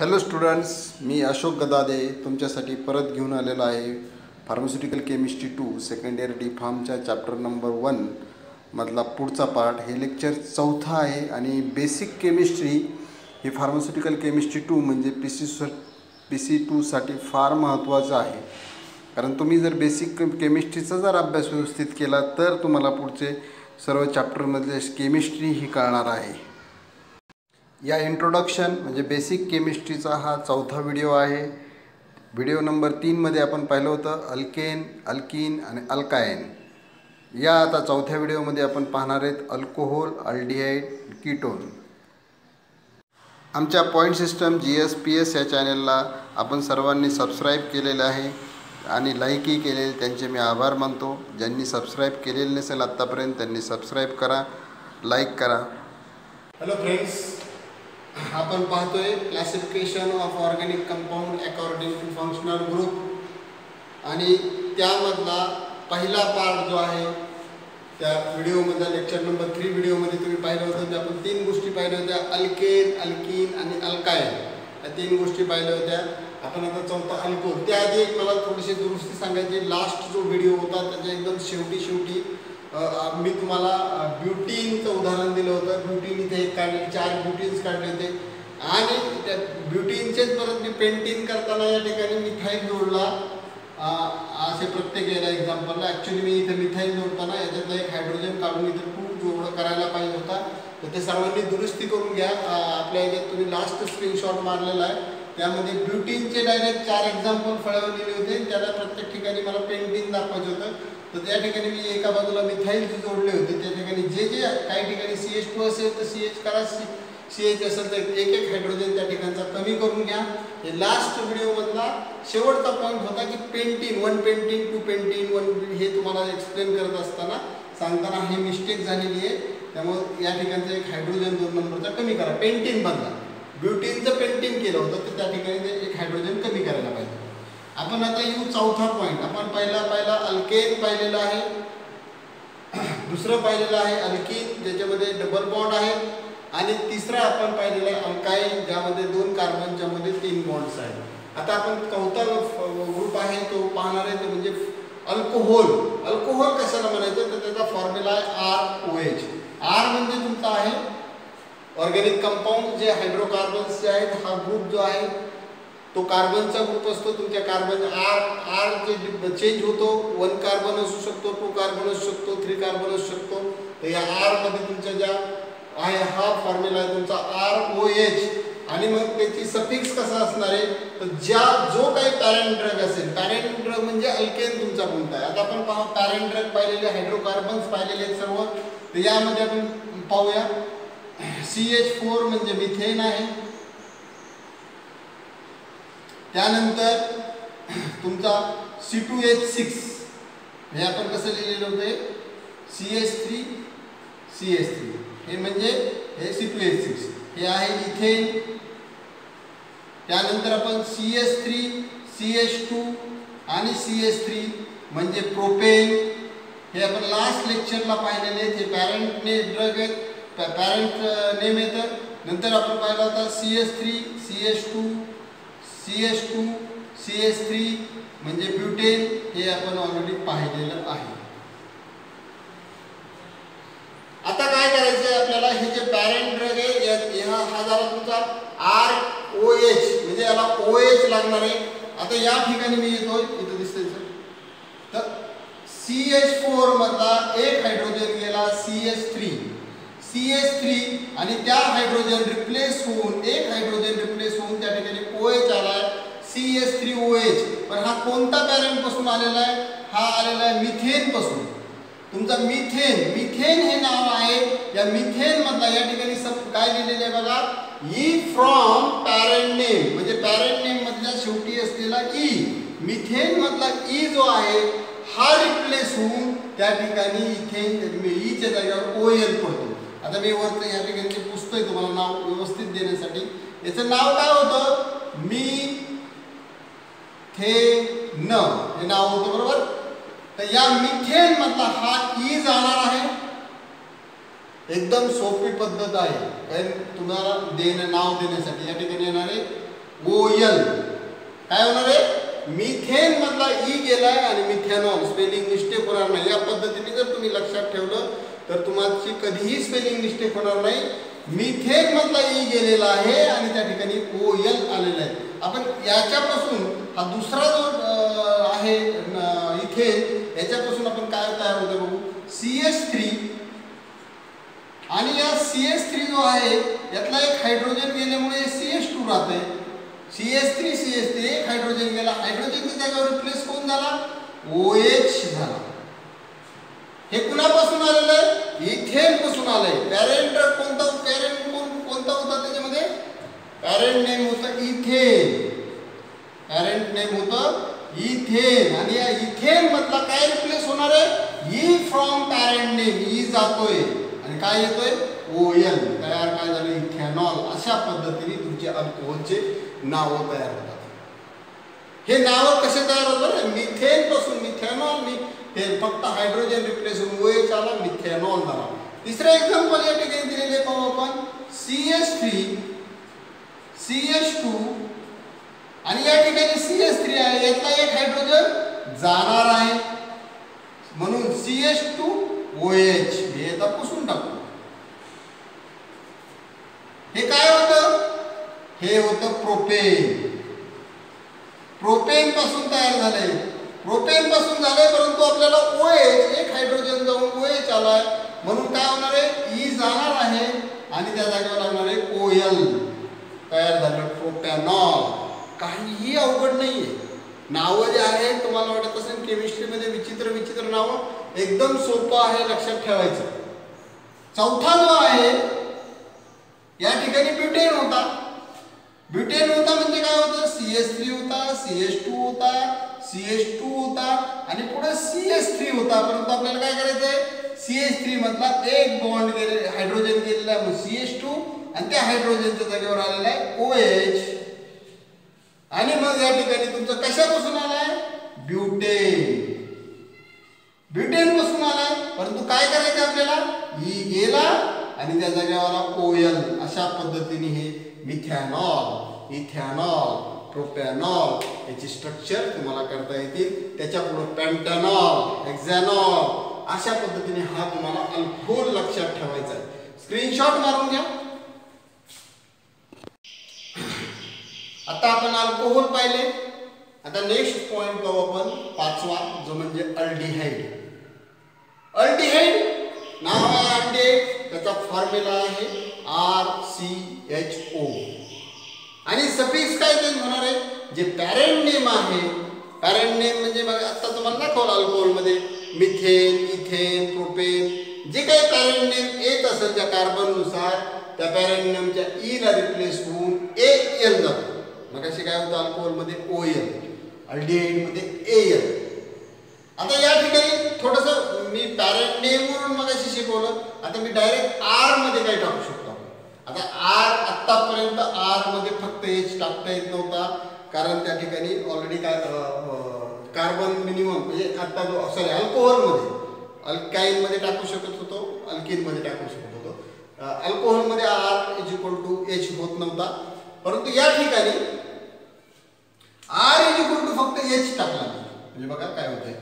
Hello students, मी अशोक गदादे तुमच्यासाठी परत घेऊन आलेलो आहे pharmaceutical chemistry 2 second year D फार्मच्या चॅप्टर नंबर 1 मधला पुढचा पार्ट. हे लेक्चर चौथा आहे आणि बेसिक केमिस्ट्री ही फार्मास्युटिकल केमिस्ट्री 2 म्हणजे PC2साठी फार महत्त्वाचं आहे. कारण तुम्ही जर बेसिक केमिस्ट्रीचा जर अभ्यास व्यवस्थित केला तर तुम्हाला पुढचे सर्व चॅप्टरमधले केमिस्ट्री ही कळणार आहे. या इंट्रोडक्शन म्हणजे बेसिक केमिस्ट्रीचा हा चौथा व्हिडिओ आहे. व्हिडिओ नंबर 3मध्ये आपण पाहिलं होतं अल्केन, अल्कीन आणि अल्कायन. या आता चौथ्या व्हिडिओमध्ये आपण पाहणार आहेत अल्कोहोल, अल्डिहाइड, कीटोन. आमच्या पॉईंट सिस्टम GSPS या चॅनलला आपण सर्वांनी सबस्क्राईब केलेलं आहे आणि लाईकही केलेले, त्यांचे मी आभार मानतो. ज्यांनी सबस्क्राईब केलेले नसेल आत्तापर्यंत त्यांनी सबस्क्राईब करा, लाईक करा. हॅलो फ्रेंड्स, आपण पाहतोय classification of organic compound according to functional group आणि त्यामधला पहिला पार्ट जो आहे त्या व्हिडिओमधला लेक्चर नंबर 3 व्हिडिओमध्ये तुम्ही पाहिलं होतं. ते आपण 3 गोष्टी पाहिल्या होत्या, अल्केन, अल्कीन आणि अल्कायन. या 3 गोष्टी पाहिल्या होत्या. आपण आता चौथा अल्कोहोल. त्याआधी एक मला थोडीशी दुरुस्ती सांगायची. लास्ट जो व्हिडिओ होता त्याच्या एकदम शेवटी मी तुम्हाला ब्युटीनचं उदाहरण दिलं होतं. ब्युटीन इथे एक काढले, 4 ब्युटीन्स काढले होते आणि त्या ब्युटीनचेच परत मी पेंटिंग करताना या ठिकाणी मिथाईल जोडला. असे प्रत्येक याला एक्झाम्पलला ॲक्च्युली मी इथे मिथाईल जोडताना याच्यातला एक हायड्रोजन काढून इथे 2 जोडं करायला पाहिजे होता. तर ते सर्वांनी दुरुस्ती करून घ्या. आपल्या याच्यात तुम्ही लास्ट स्क्रीनशॉट मारलेला आहे. त्यामध्ये ब्युटीनचे डायरेक्ट 4 एक्झाम्पल फळवून दिले होते. त्याला प्रत्येक ठिकाणी मला पेंटिंग दाखवायचं होतं. तर त्या ठिकाणी मी एका बाजूला मिथाईल जोडले होते. त्या ठिकाणी जे काही ठिकाणी CH2 असेल तर CH करा, CH असेल तर एक हायड्रोजन त्या ठिकाणचा कमी करून घ्या. हे लास्ट व्हिडिओमधला शेवटचा पॉईंट होता की पेंटीन 1 पेंटीन 2 पेंटीन 1 हे तुम्हाला एक्सप्लेन करत असताना सांगताना हे मिस्टेक झालेली आहे. त्यामुळे या ठिकाणचा एक हायड्रोजन 2 नंबरचा कमी करा, पेंटीन बदला. ब्युटीनचं पेंटिंग केलं होतं तर त्या ठिकाणी ते एक हायड्रोजन कमी करायला पाहिजे. आपण आता येऊ चौथा पॉईंट. आपण पहिला अल्केन पाहिलेला आहे, दुसरं पाहिलेलं आहे अल्कीन ज्याच्यामध्ये डबल बॉन्ड आहे आणि तिसरं आपण पाहिलेलं आहे अल्काईन ज्यामध्ये 2 कार्बनच्या मध्ये 3 बॉन्ड्स आहेत. आता आपण चौथा ग्रुप आहे तो पाहणार आहे, तो म्हणजे अल्कोहोल. अल्कोहोल कशाला म्हणायचं तर त्याचा फॉर्म्युला आहे ROH. R म्हणजे तुमचा आहे ऑर्गॅनिक कंपाऊंड जे हायड्रोकार्बन्स जे आहेत. हा ग्रुप जो आहे तो कार्बनचा ग्रुप असतो. तुमच्या कार्बन R जे चेंज होतो, 1 कार्बन असू शकतो, 2 कार्बन असू शकतो, 3 कार्बन असू शकतो. तर या R मध्ये तुमच्या ज्या आहे हा फॉर्म्युला आहे तुमचा ROH. आणि मग त्याची सफिक्स कसा असणार आहे तर जो काही पॅरेंट ड्रग असेल, पॅरेंट ड्रग म्हणजे अल्केन तुमचा कोणता आहे. आता आपण पाहू पॅरेंट ड्रग पाहिलेले, हायड्रोकार्बन्स पाहिलेले आहेत सर्व. तर यामध्ये आपण पाहूया CH4 म्हणजे मिथेन आहे. त्यानंतर तुमचा C2H6 हे आपण कसं लिहिलेलं होते CH3 CH3 हे म्हणजे हे C2H6 हे आहे इथेन. त्यानंतर आपण CH3 CH2 आणि CH3 म्हणजे प्रोपेन. हे आपण लास्ट लेक्चरला पाहिलेले. हे पॅरेंट ड्रग आहेत, पॅरेंट नेम येतं. नंतर आपण पाहिला होता CH3 CH2 CH2 CH3 म्हणजे ब्युटेन. हे आपण ऑलरेडी पाहिलेलं आहे. आता काय करायचं आहे आपल्याला, हे जे पॅरेंट ड्रग आहे हा झाला तुमचा ROH म्हणजे याला OH लागणार आहे. आता या ठिकाणी मी येतो, इथं दिसतंय तर CH4 मधला एक हायड्रोजन गेला CH3 आणि त्या हायड्रोजन रिप्लेस होऊन एक हायड्रोजन रिप्लेस होऊन त्या ठिकाणी OH आला CH3OH. पण हा कोणता पॅरेंट पासून आलेला आहे, हा आलेला आहे मिथेन पासून. तुमचा मिथेन हे नाव आहे. या मिथेन मधला या ठिकाणी काय लिहिलेलं आहे बघा, E फ्रॉम पॅरेंट नेम म्हणजे पॅरेंट नेम मधल्या शेवटी असलेला E. मिथेन मधला E जो आहे हा रिप्लेस होऊन त्या ठिकाणी इथेन ईच्या जागेवर OL पडतो. आता मी वरचं या ठिकाणी पुस्तक तुम्हाला नाव व्यवस्थित देण्यासाठी. याचं नाव काय होतं, मिथेन हे नाव होतं बरोबर. तर या मिथेन मधला हा E जाणार आहे. एकदम सोपी पद्धत आहे कारण तुम्हाला नाव देण्यासाठी. या ठिकाणी येणार आहे OL काय होणार आहे, मिथेन मधला ई गेलाय आणि मिथेनॉल स्पेलिंग मिस्टेक होणार नाही. या पद्धतीने जर तुम्ही लक्षात ठेवलं तर तुम्हाला कधीही स्पेलिंग मिस्टेक होणार नाही. मिथेन मधला ई गेलेला आहे आणि त्या ठिकाणी OL आलेला आहे. आपण याच्यापासून हा दुसरा जो आहे इथेन याच्यापासून आपण काय तयार होते बघू, CH3 आणि या CH3 जो आहे यातला एक हायड्रोजन गेल्यामुळे CH2 राहते. CH3 एक हायड्रोजन गेला, हायड्रोजनच्या जागेवर रिप्लेस कोण झाला, OH झाला. हे कुणापासून आलेलं आहे, इथेन पासून आलंय. पॅरेंट कोणता होता त्याच्यामध्ये, पॅरेंट नेम होतं इथेन, पॅरेंट नेम होतं इथेन. आणि या इथेन मधला काय रिप्लेस होणार आहे, E from parent name, E जातोय आणि काय येतोय, OL तयार काय झालं, इथेनॉल. अशा पद्धतीने तुमचे अल्कोहोलचे नाव तयार होतात. हे नाव कसे तयार होतात, मिथेन पासून मिथेनॉल, हे फक्त हायड्रोजन रिप्लेस होऊन OH आला, मिथेनॉल झाला. तिसरं एक्झाम्पल या ठिकाणी दिलेले पाहू आपण, CH3 CH2 आणि या ठिकाणी CH3 आहे, यातला एक हायड्रोजन जाणार आहे म्हणून CH2OH हे आता पुसून टाकू. हे काय होतं, हे होतं प्रोपेन. प्रोपेन पासून तयार झाले, प्रोपेन पासून झाले, परंतु आपल्याला OH एक हायड्रोजन जाऊन OH आलाय म्हणून काय होणार आहे, ई जाणार आहे आणि त्या जागेवर लागणार आहे OL तयार झालं, प्रोपॅनॉल. काहीही अवघड नाहीये. नावं जे आहे तुम्हाला वाटत असेल केमिस्ट्रीमध्ये विचित्र नावं, एकदम सोपं आहे, लक्षात ठेवायचं. चौथा जो आहे या ठिकाणी ब्युटेन होता. ब्युटेन होता म्हणजे काय होतं, CH3 होता, CH2 होता, CH2 होता आणि पुढे CH3 होता. परंतु आपल्याला काय करायचंय, CH3 मधला एक बॉन्ड गेले, हायड्रोजन गेलेला आहे CH2 आणि त्या हायड्रोजनच्या जागेवर आलेला आहे OH. आणि मग या ठिकाणी तुमचं कशापासून आलाय, ब्युटेन. ब्युटेन पासून आलाय, परंतु काय करायचं आपल्याला, ई गेला आणि त्या जागेवर OL. अशा पद्धतीने हे मिथेनॉल, इथेनॉल, प्रोपॅनॉल याची स्ट्रक्चर तुम्हाला करता येतील. त्याच्या पुढे पेंटॅनॉल, हेक्सॅनॉल, अशा पद्धतीने हा तुम्हाला अल्कोहोल लक्षात ठेवायचा आहे. स्क्रीनशॉट मारून घ्या. आता आपण अल्कोहोल पाहिले. आता नेक्स्ट पॉइंट पाहू आपण, पाचवा, जो म्हणजे अल्डिहाइड. अल्डिहाइड नाव आहे अल्डिहाइड, त्याचा फॉर्म्युला आहे RCHO आणि सफिक्स काय ते होणार आहे, जे पॅरेंट नेम आहे, पॅरेंट नेम म्हणजे बघा आता तुम्हाला दाखवलं अल्कोहोल मध्ये मिथेन, इथेन, प्रोपेन, जे काही पॅरेंट नेम येत असेल त्या कार्बन नुसार त्या पॅरेंट नेमच्या ई ला रिप्लेस होऊन AL जातो. मग असे काय होतं अल्कोहोल मध्ये OL, अल्डिहाइड मध्ये AL. आता या ठिकाणी थोडंसं मी पॅरेंट नेम वरून मग अशी शिकवलं, आता मी डायरेक्ट R मध्ये काय टाकू शकतो. आता R आतापर्यंत R मध्ये फक्त H टाकता येत नव्हता, कारण त्या ठिकाणी ऑलरेडी काय कार्बन मिनिमम म्हणजे आता जो सॉरी अल्कोहोल मध्ये अल्काइन मध्ये टाकू शकत होतो, अल्किन मध्ये टाकू शकत होतो. अल्कोहोल मध्ये R H होत नव्हता, परंतु या ठिकाणी R फक्त H टाकला म्हणजे बघा काय होतंय,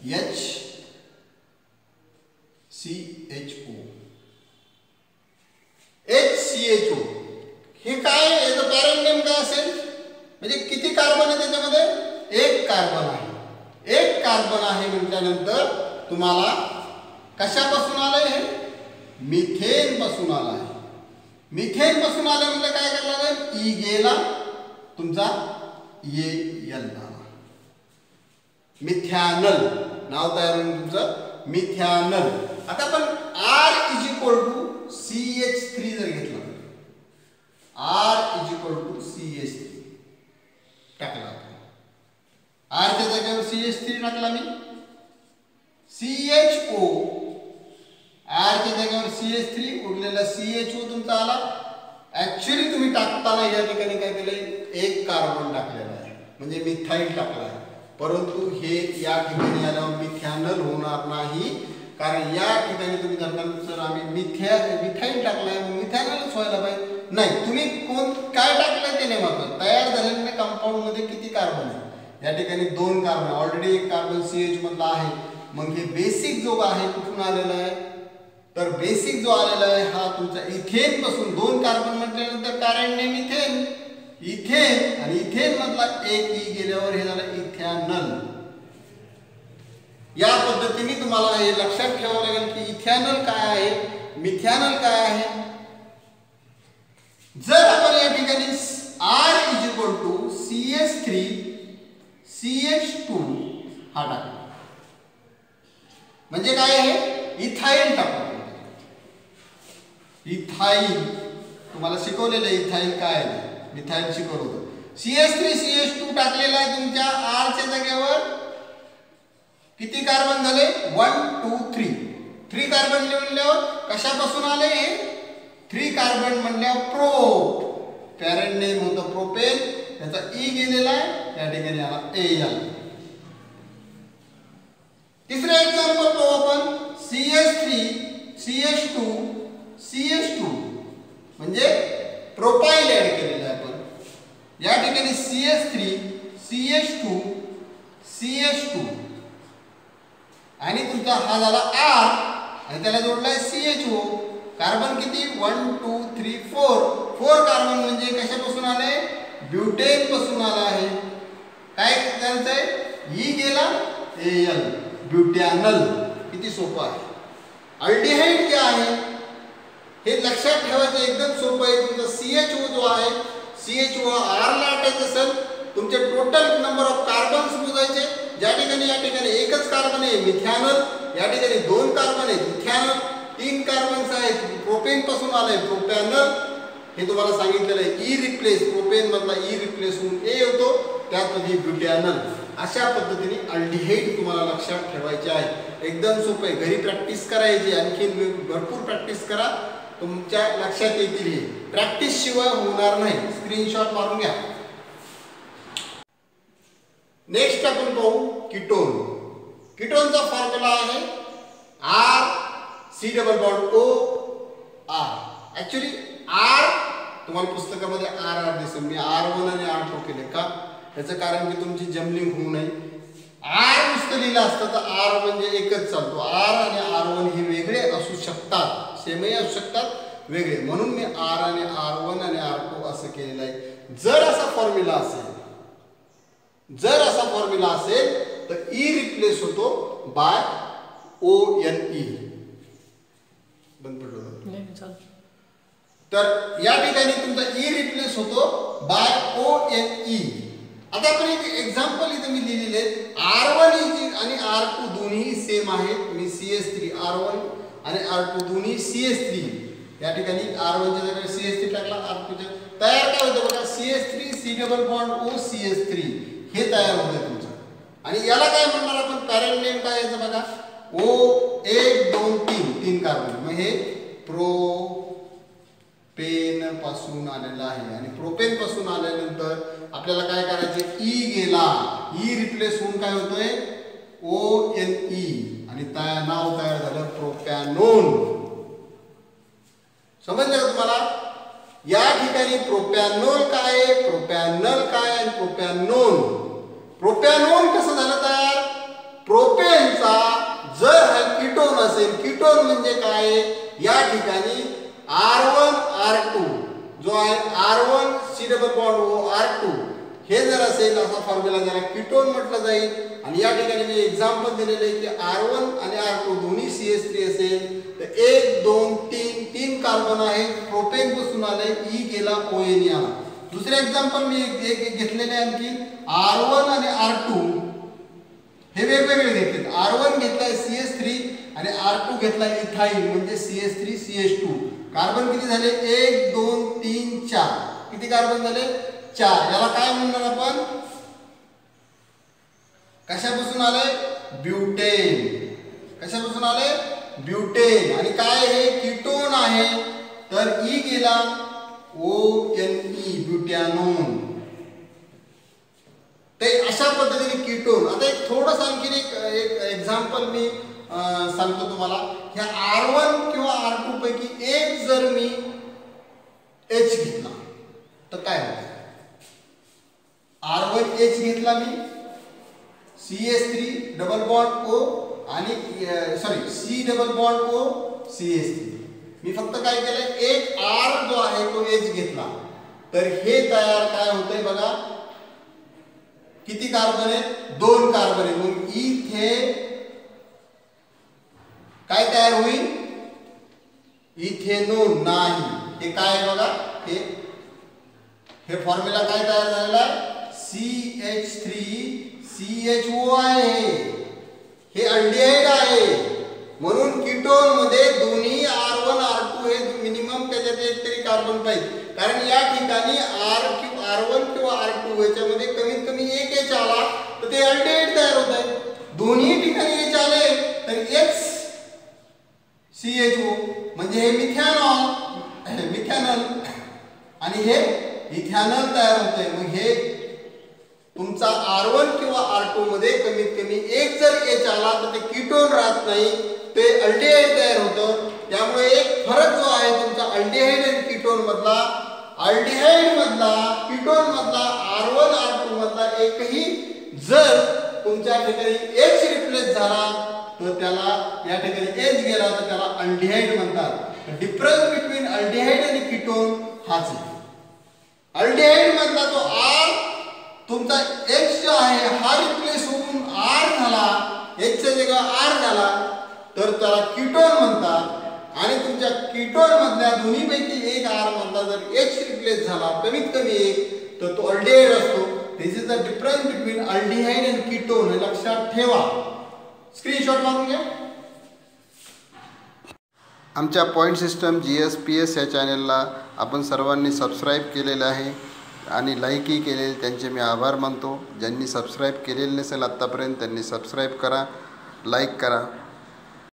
HCHO. हे काय, याचं पॅरेंट नेम काय असेल, म्हणजे किती कार्बन आहे त्याच्यामध्ये, एक कार्बन आहे. एक कार्बन आहे म्हटल्यानंतर तुम्हाला कशापासून आलंय, हे मिथेन पासून आलं आहे. मिथेन पासून आलं म्हणजे काय करायला लागेल, ई गेला, तुमचा AL झाला, मिथॅनल नाव तयार होऊन तुमचं मिथॅनल. आता आपण R CH3 जर घेतला, R CH3 टाकला, R च्या जागेवर CH3 टाकला मी, CHO, R च्या जागेवर CH3 उरलेला CHO तुमचा आला. ऍक्च्युअली तुम्ही टाकताना या ठिकाणी काय केलंय, एक कार्बन टाकलेला आहे म्हणजे मिथाइल टाकला आहे, परंतु हे या ठिकाणी आल्यावर मिथॅनल होणार नाही, कारण या ठिकाणी तुम्ही धरताना सर आम्ही मिथाइल टाकलाय मिथॅनलच व्हायला पाहिजे. नाही, तुम्ही काय टाकलंय ते नाही महत्त्वाचं, तयार झालेलं कंपाऊंड मध्ये किती कार्बन आहे? या ठिकाणी 2 कार्बन, ऑलरेडी एक कार्बन CH मधला आहे. मग हे बेसिक जो आहे कुठून आलेला आहे? तर बेसिक जो आलेला आहे हा तुमचा इथेन पासून 2 कार्बन म्हटल्यानंतर कारण नेम इथेन. इथेन आणि इथेन मधला एक ई गेल्यावर हे झालं इथॅनल. या पद्धतीने तुम्हाला हे लक्षात ठेवावं लागेल की इथॅनल काय आहे, मिथॅनल काय आहे. जर आपण या ठिकाणी R = CH3 CH2 हा टाकला म्हणजे काय आहे? इथाईल टाकतो. इथाईल तुम्हाला शिकवलेलं आहे इथाईल काय आहे, मिथाईल शिकवलं होतं. CH3 CH2 टाकलेला आहे तुमच्या R च्या जागेवर. किती कार्बन झाले? 1 2 3. 3 कार्बन लिहिल्यावर कशापासून आले हे? 3 कार्बन म्हणल्यावर प्रोप, पॅरेंट नेम होतं प्रोपेन, त्याचा ई गेलेला आहे, या ठिकाणी आला ए आला. तिसरे एक्झाम्पल पाहू आपण. CH3 CH2 CH2 म्हणजे प्रोपाइल ऍड केलेला आहे आपण. या ठिकाणी CH3 CH2 CH2 आणि तुमचा हा झाला R आणि त्याला जोडलाय CHO. कार्बन किती? 1 2 3 4. 4 कार्बन म्हणजे कशापासून आले? ब्युटेन पासून आला आहे. काय करायचंय? ई गेला Al, ब्युटॅनल. किती सोपं आहे. अल्डिहाइड जे आहे हे लक्षात ठेवायचं एकदम सोपं आहे. तुमचा CHO जो आहे CHO R ला अटॅच असेल, तुमचे टोटल नंबर ऑफ कार्बन्स मोजायचे. ज्या ठिकाणी या ठिकाणी एकच कार्बन आहे मिथॅनल, या ठिकाणी 2 कार्बन आहेत इथॅनल, 3 कार्बन्स आहेत प्रोपेन पासून आले प्रोपॅनल. हे तुम्हाला सांगितलेलं आहे. ई रिप्लेस, प्रोपेन मधला ई रिप्लेस होऊन ए होतो, त्यामध्ये ब्युटॅनल. अशा पद्धतीने अल्डिहाइड तुम्हाला लक्षात ठेवायचे आहे. एकदम सोपे, घरी प्रॅक्टिस करायची, आणखी भरपूर प्रॅक्टिस करा, तुमच्या लक्षात येतील. हे प्रॅक्टिस शिवाय होणार नाही. स्क्रीनशॉट मारून घ्या. नेक्स्ट आपण पाहू कीटोन. कीटोनचा फॉर्म्युला आहे R COO R. Actually R तुम्हाला पुस्तकामध्ये R दिसेल. मी R1 आणि R2 केले का? याचं कारण की तुमची जम्बलिंग होऊ नये. R नुसतं लिहिलं असतं तर R म्हणजे एकच चालतो. R आणि R1 हे वेगळे असू शकतात, सेमही असू शकतात, वेगळे. म्हणून मी R आणि R1 आणि R2 असं केलेलं आहे. जर असा फॉर्म्युला असेल तर ई रिप्लेस होतो बाय ONE. बंद पडलं तर या ठिकाणी तुमचा ई रिप्लेस होतो बाय ONE. आता आपण एक एक्झाम्पल इथे मी लिहिलेले R1 आणि R2 दोन्ही सेम आहेत. मी CH3 R1 आणि R2 दोन्ही CH3. या ठिकाणी R1 च्या जागी CH3 टाकला, R2 च्या तयार काय होतं बघा, CH3 C+O CH3 हे तयार होतं तुमचं. आणि याला काय म्हणणार आपण? पॅरेंट नेम काय याचं बघा, O 1 2 3 3 कार्बन. मग हे प्रोपेन पासून आलेलं आहे. आणि प्रोपेन पासून आल्यानंतर आपल्याला काय करायचं? ई गेला, ई रिप्लेस होऊन काय होतोय? ONE आणि नाव तयार झालं प्रोपॅनोन. समजलं का तुम्हाला? या ठिकाणी प्रोपॅनोल काय आहे, प्रोपॅनल काय आणि प्रोपॅनोन. प्रोपॅनोन कसं झालं तयार? प्रोपेनचा जर हा कीटोन असेल, कीटोन म्हणजे काय? या ठिकाणी R1 R2 जो आहे R1 C+O R2 हे जर असेल असा फॉर्म्युला ज्याला कीटोन म्हटलं जाईल. आणि या ठिकाणी मी एक्झाम्पल दिलेलं आहे की R1 आणि R2 दोन्ही CH3 असेल तर 1 2 3 3 कार्बन आहे, प्रोपेन पासून आले, ई गेला ONE आला. दुसरे एक्झाम्पल मी एक घेतलेले आहे आणखी. R1 आणि R2 हे वेगवेगळे घेतले. R1 घेतलाय CH3 आणि R2 घेतलाय इथाईल म्हणजे CH3 CH2. कार्बन किती झाले? 1 2 3 4. किती कार्बन झाले? 4. याला काय म्हणणार आपण? कशापासून आले? ब्युटेन. कशापासून आले? ब्युटेन. आणि काय हे कीटोन आहे तर ई गेला ONE ब्युटॅनोन. ते अशा पद्धतीने कीटोन. आता एक थोडंसं आणखी एक एक्झाम्पल मी सांगतो तुम्हाला. ह्या R1 किंवा R2 पैकी एक जर मी H घेतला तर काय होतं? H घेतला मी, CH3 डबल बॉन्ड O आणि C double bond O CH3. मी फक्त काय केलं, एक R जो आहे तो H घेतला. तर हे तयार काय होतंय बघा, किती कार्बन आहेत, 2 कार्बन आहेत. मग इथे काय तयार होईल, इथेनॉल नाही. हे काय बघा, हे फॉर्म्युला काय तयार झालेला आहे, CH3CHO आहे. हे अल्डिहाइड आहे. म्हणून कीटोन मध्ये दोन्ही R1 R2 हे मिनिमम त्याच्यात एक तरी कार्बन पाहिजे. कारण या ठिकाणी R1 किंवा R2 याच्यामध्ये कमीत कमी एक H आला तर ते अल्डिहाइड तयार होत आहे. दोन्ही ठिकाणी H आले तर CHO म्हणजे हे मिथॅनॉल आणि हे इथॅनॉल तयार होतंय. मग हे तुमचा R1 किंवा R2 मध्ये कमीत कमी एक जर H आला तर ते कीटोन राहत नाही, ते अल्डिहाइड तयार होतं. त्यामुळे एक फरक जो आहे तुमचा अल्डिहाइड आणि कीटोन मधला, अल्डिहाइड मधला, कीटोन मधला, R1 R2 मधला एकही जर तुमच्या ठिकाणी H रिप्लेस झाला तर त्याला या ठिकाणी H गेला तर त्याला अल्डिहाइड म्हणतात. डिफरन्स बिटवीन अल्डिहाइड आणि कीटोन हाच आहे. अल्डिहाइड मधला तो R तुमचा H जो आहे हा रिप्लेस होऊन R झाला, H च्या जागी R झाला तर त्याला कीटोन म्हणतात. आणि तुमच्या कीटोन मधल्या दोन्ही पैकी एक R मधला जर H रिप्लेस झाला कमीत कमी एक तर तो अल्डिहाइड असतो. This is the difference between aldehyde and ketone. हे लक्षात ठेवा, स्क्रीनशॉट मारून घ्या. आमच्या पॉईंट सिस्टम GSPS या चॅनलला आपण सर्वांनी सबस्क्राईब केलेलं आहे आणि लाईकही केलेले, त्यांचे मी आभार मानतो. ज्यांनी सबस्क्राईब केलेले नसेल आत्तापर्यंत त्यांनी सबस्क्राईब करा, लाईक करा.